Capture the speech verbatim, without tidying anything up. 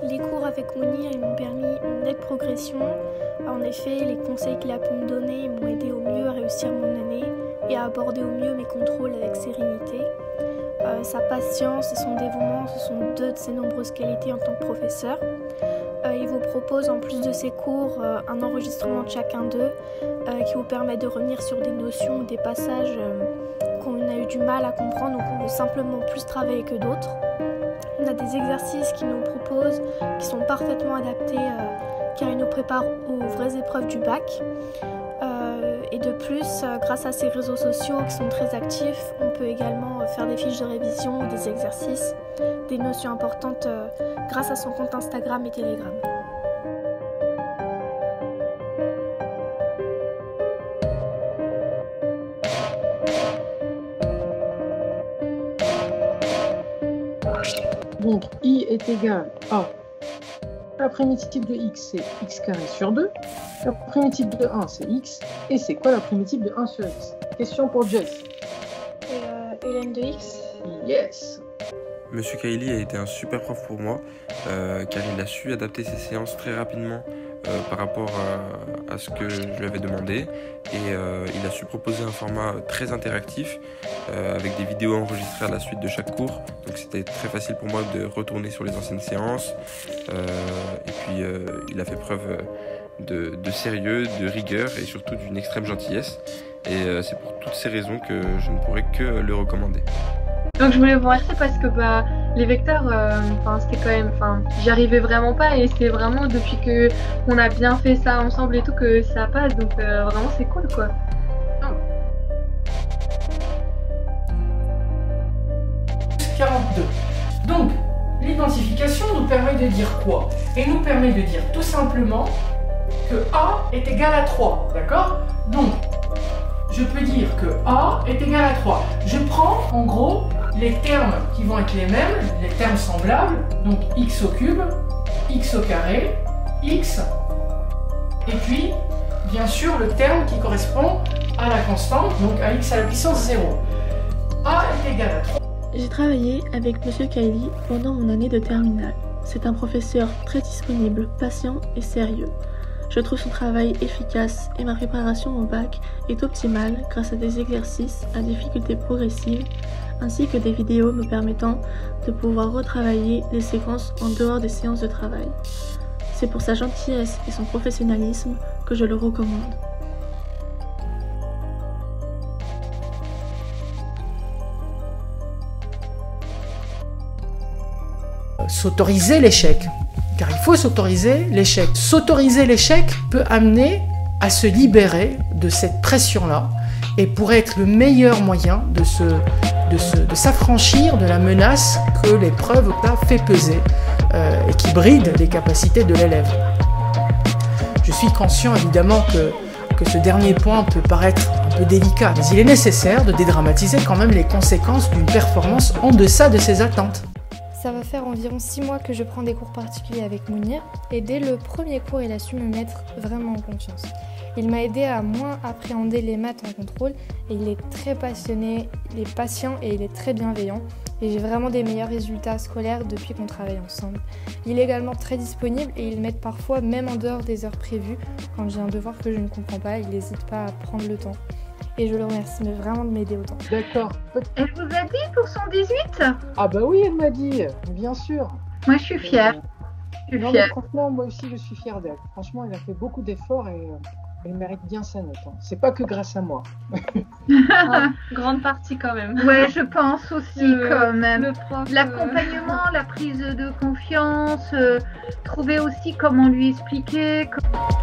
Les cours avec Mounir ils m'ont permis une nette progression. En effet, les conseils qu'il a pu me donner m'ont aidé au mieux à réussir mon année et à aborder au mieux mes contrôles avec sérénité. Euh, sa patience et son dévouement, ce sont deux de ses nombreuses qualités en tant que professeur. Euh, il vous propose en plus de ses cours euh, un enregistrement de chacun d'eux euh, qui vous permet de revenir sur des notions ou des passages euh, qu'on a eu du mal à comprendre ou qu'on veut simplement plus travailler que d'autres. On a des exercices qu'il nous propose qui sont parfaitement adaptés euh, car il nous prépare aux vraies épreuves du bac. Euh, et de plus, euh, grâce à ses réseaux sociaux qui sont très actifs, on peut également euh, faire des fiches de révision ou des exercices, des notions importantes euh, grâce à son compte Instagram et Telegram. Donc, I est égal à la primitive de x, c'est x carré sur deux. La primitive de un, c'est x. Et c'est quoi la primitive de un sur x? Question pour Jess. Et euh, ln de x. Yes. Monsieur Kaili a été un super prof pour moi, euh, car il a su adapter ses séances très rapidement euh, par rapport à, à ce que je lui avais demandé. Et euh, il a su proposer un format très interactif, euh, avec des vidéos enregistrées à la suite de chaque cours. Donc c'était très facile pour moi de retourner sur les anciennes séances. Euh, et puis euh, il a fait preuve de, de sérieux, de rigueur et surtout d'une extrême gentillesse. Et euh, c'est pour toutes ces raisons que je ne pourrais que le recommander. Donc je voulais vous remercier parce que bah, les vecteurs, enfin euh, c'était quand même, enfin j'y arrivais vraiment pas et c'est vraiment depuis que on a bien fait ça ensemble et tout que ça passe, donc euh, vraiment c'est cool quoi. quarante-deux. Donc l'identification nous permet de dire quoi? Elle nous permet de dire tout simplement que A est égal à trois, d'accord? Donc je peux dire que A est égal à trois. Je prends en gros les termes qui vont être les mêmes, les termes semblables, donc x au cube, x au carré, x, et puis bien sûr le terme qui correspond à la constante, donc à x à la puissance zéro. A est égal à trois. J'ai travaillé avec Monsieur Kaili pendant mon année de terminale. C'est un professeur très disponible, patient et sérieux. Je trouve son travail efficace et ma préparation au bac est optimale grâce à des exercices à difficulté progressive ainsi que des vidéos me permettant de pouvoir retravailler les séquences en dehors des séances de travail. C'est pour sa gentillesse et son professionnalisme que je le recommande. S'autoriser l'échec, car il faut s'autoriser l'échec. S'autoriser l'échec peut amener à se libérer de cette pression-là et pourrait être le meilleur moyen de se, de se, de s'affranchir de la menace que l'épreuve a fait peser euh, et qui bride les capacités de l'élève. Je suis conscient évidemment que, que ce dernier point peut paraître un peu délicat, mais il est nécessaire de dédramatiser quand même les conséquences d'une performance en deçà de ses attentes. Ça va faire environ six mois que je prends des cours particuliers avec Mounir et dès le premier cours, il a su me mettre vraiment en confiance. Il m'a aidé à moins appréhender les maths en contrôle et il est très passionné, il est patient et il est très bienveillant et j'ai vraiment des meilleurs résultats scolaires depuis qu'on travaille ensemble. Il est également très disponible et il m'aide parfois même en dehors des heures prévues quand j'ai un devoir que je ne comprends pas, il n'hésite pas à prendre le temps. Et je le remercie vraiment de m'aider autant. D'accord. Elle vous a dit pour son dix-huit? Ah bah oui, elle m'a dit, bien sûr. Moi je suis fière. Je suis non, fière. mais franchement, moi aussi je suis fière d'elle. Franchement, elle a fait beaucoup d'efforts et euh, elle mérite bien sa note. Hein. C'est pas que grâce à moi. Ah, grande partie quand même. Ouais, je pense aussi Le- quand même. Le prof, L'accompagnement, la prise de confiance, euh, trouver aussi comment lui expliquer. com-